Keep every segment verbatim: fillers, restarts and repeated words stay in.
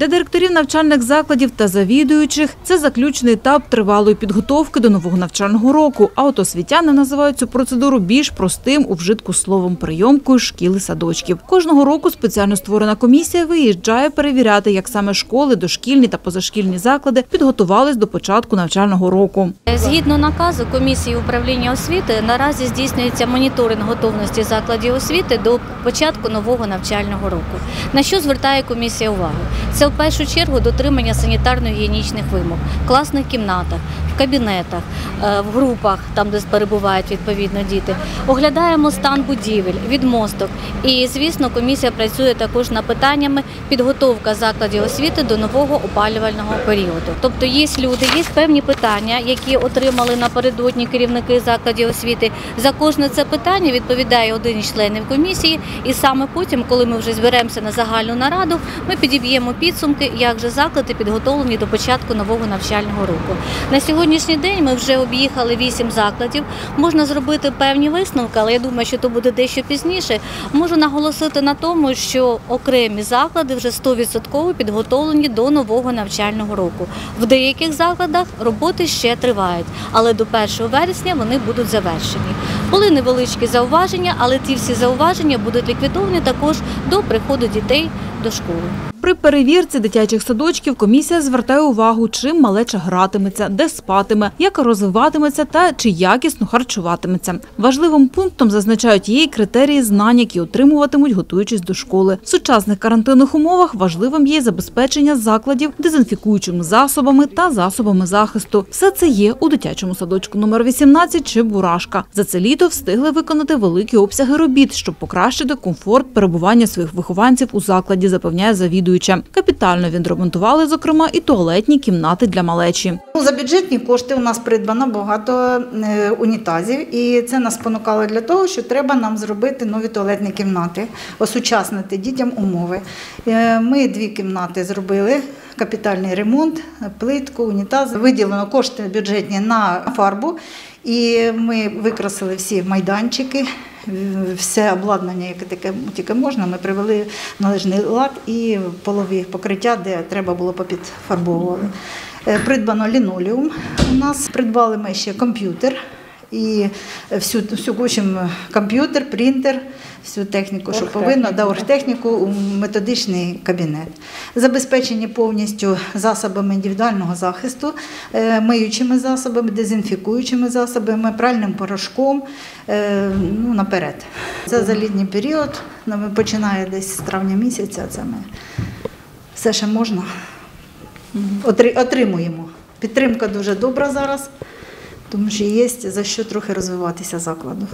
Для директорів навчальних закладів та завідуючих це заключний етап тривалої підготовки до нового навчального року, а от освітяни називають цю процедуру більш простим у вжитку словом прийомкою шкіл і садочків. Кожного року спеціально створена комісія виїжджає перевіряти, як саме школи, дошкільні та позашкільні заклади підготувались до початку навчального року. Згідно наказу комісії управління освіти, наразі здійснюється моніторинг готовності закладів освіти до початку нового навчального року. На що звертає комісія увагу? Це в першу чергу дотримання санітарно-гігієнічних вимог в класних кімнатах, в кабінетах, в групах, там де перебувають відповідно діти. Оглядаємо стан будівель, відмосток. І, звісно, комісія працює також над питаннями підготовка закладів освіти до нового опалювального періоду. Тобто є люди, є певні питання, які отримали напередодні керівники закладів освіти. За кожне це питання відповідає один із членів комісії. І саме потім, коли ми вже зберемося на загальну нараду, ми підіб'ємо підсумки, як же заклади підготовлені до початку нового навчального року. На сьогоднішній день ми вже об'їхали вісім закладів. Можна зробити певні висновки, але я думаю, що то буде дещо пізніше. Можу наголосити на тому, що окремі заклади вже сто відсотків підготовлені до нового навчального року. В деяких закладах роботи ще тривають, але до першого вересня вони будуть завершені. Були невеличкі зауваження, але ті всі зауваження будуть ліквідовані також до приходу дітей до школи. При перевірці дитячих садочків комісія звертає увагу, чим малеча гратиметься, де спатиме, як розвиватиметься та чи якісно харчуватиметься. Важливим пунктом зазначають є й критерії знань, які отримуватимуть, готуючись до школи. В сучасних карантинних умовах важливим є забезпечення закладів дезінфікуючими засобами та засобами захисту. Все це є у дитячому садочку номер вісімнадцять Чебурашка. За це літо встигли виконати великі обсяги робіт, щоб покращити комфорт перебування своїх вихованців у закладі, запевняє завідуюча. Капітально відремонтували, зокрема, і туалетні кімнати для малечі. За бюджетні кошти у нас придбано багато унітазів, і це нас спонукало для того, що треба нам зробити нові туалетні кімнати, осучаснити дітям умови. Ми дві кімнати зробили, капітальний ремонт, плитку, унітаз. Виділено кошти бюджетні на фарбу, і ми викрасили всі майданчики. Все обладнання, яке таке тільки можна, ми привели в належний лад і полові покриття, де треба було попідфарбовували. Придбано лінолеум у нас, придбали ми ще комп'ютер, і всю, всю кучу комп'ютер, принтер, всю техніку, що повинно, да, оргтехніку у методичний кабінет. Забезпечені повністю засобами індивідуального захисту, миючими засобами, дезінфікуючими засобами, пральним порошком, ну, наперед. Це за літній період, починає десь з травня місяця, це ми все ще можна, отримуємо. Підтримка дуже добра зараз. Тому що є за що трохи розвиватися закладу.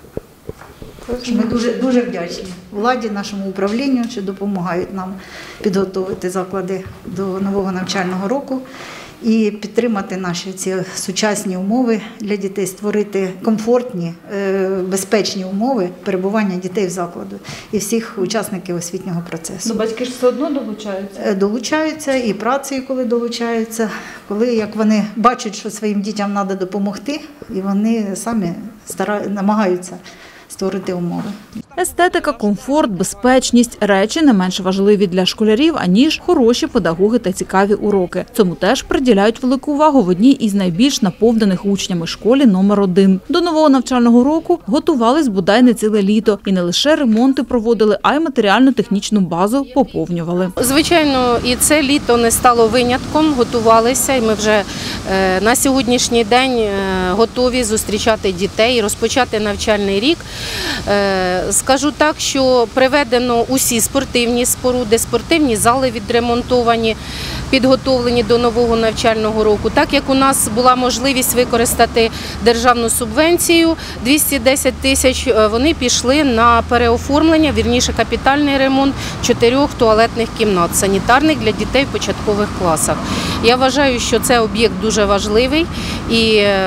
Ми дуже, дуже вдячні владі, нашому управлінню, що допомагають нам підготувати заклади до нового навчального року і підтримати наші ці сучасні умови для дітей, створити комфортні, безпечні умови перебування дітей в закладу і всіх учасників освітнього процесу. Ну, батьки ж все одно долучаються? Долучаються і працею, коли долучаються, коли як вони бачать, що своїм дітям треба допомогти, і вони самі стараються, намагаються створити умови. Естетика, комфорт, безпечність – речі не менш важливі для школярів, аніж хороші педагоги та цікаві уроки. Цьому теж приділяють велику увагу в одній із найбільш наповнених учнями школі номер один. До нового навчального року готувались бодай не ціле літо. І не лише ремонти проводили, а й матеріально-технічну базу поповнювали. Звичайно, і це літо не стало винятком, готувалися. І ми вже на сьогоднішній день готові зустрічати дітей, розпочати навчальний рік. Скажу так, що приведено усі спортивні споруди, спортивні зали відремонтовані, підготовлені до нового навчального року. Так як у нас була можливість використати державну субвенцію двісті десять тисяч, вони пішли на переоформлення, вірніше капітальний ремонт чотирьох туалетних кімнат санітарних для дітей в початкових класах. Я вважаю, що це об'єкт дуже важливий, і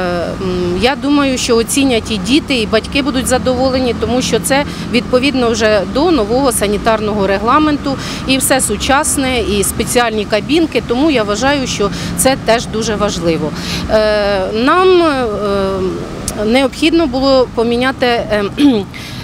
я думаю, що оцінять і діти, і батьки будуть задоволені, тому що це відповідно вже до нового санітарного регламенту, і все сучасне, і спеціальні кабінки, тому я вважаю, що це теж дуже важливо. Нам необхідно було поміняти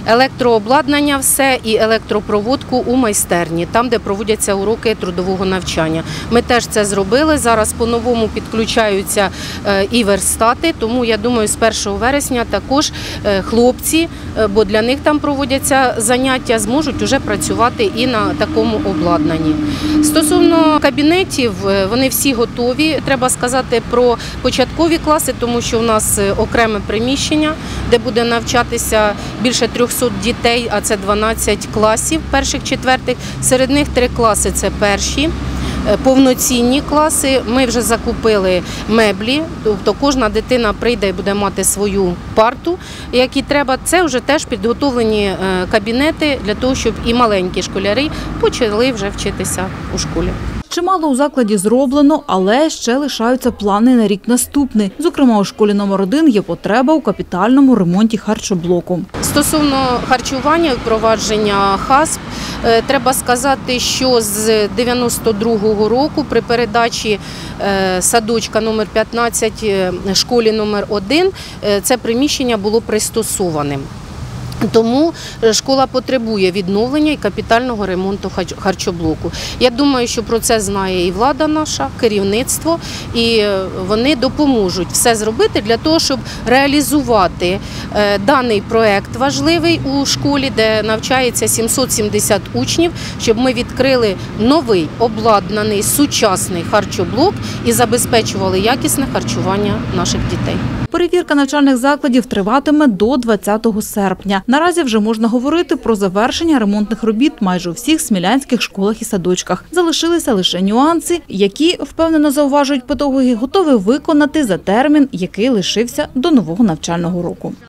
електрообладнання все і електропроводку у майстерні, там, де проводяться уроки трудового навчання. Ми теж це зробили, зараз по-новому підключаються і верстати, тому я думаю, з першого вересня також хлопці, бо для них там проводяться заняття, зможуть вже працювати і на такому обладнанні. Стосовно кабінетів, вони всі готові. Треба сказати про початкові класи, тому що у нас окреме приміщення, де буде навчатися більше трьохсот дітей, а це дванадцять класів перших-четвертих. Серед них три класи – це перші. Повноцінні класи, ми вже закупили меблі, тобто кожна дитина прийде і буде мати свою парту, як і треба. Це вже теж підготовлені кабінети для того, щоб і маленькі школяри почали вже вчитися у школі. Чимало у закладі зроблено, але ще лишаються плани на рік наступний. Зокрема, у школі номер один є потреба у капітальному ремонті харчоблоку. Стосовно харчування і впровадження ХАСП, треба сказати, що з дев'яносто другого року при передачі садочка номер п'ятнадцять школі номер один це приміщення було пристосованим. Тому школа потребує відновлення і капітального ремонту харчоблоку. Я думаю, що про це знає і влада наша, керівництво, і вони допоможуть все зробити для того, щоб реалізувати даний проект важливий у школі, де навчається сімсот сімдесят учнів, щоб ми відкрили новий обладнаний сучасний харчоблок і забезпечували якісне харчування наших дітей. Перевірка навчальних закладів триватиме до двадцятого серпня. Наразі вже можна говорити про завершення ремонтних робіт майже у всіх смілянських школах і садочках. Залишилися лише нюанси, які, впевнено зауважують педагоги, готові виконати за термін, який лишився до нового навчального року.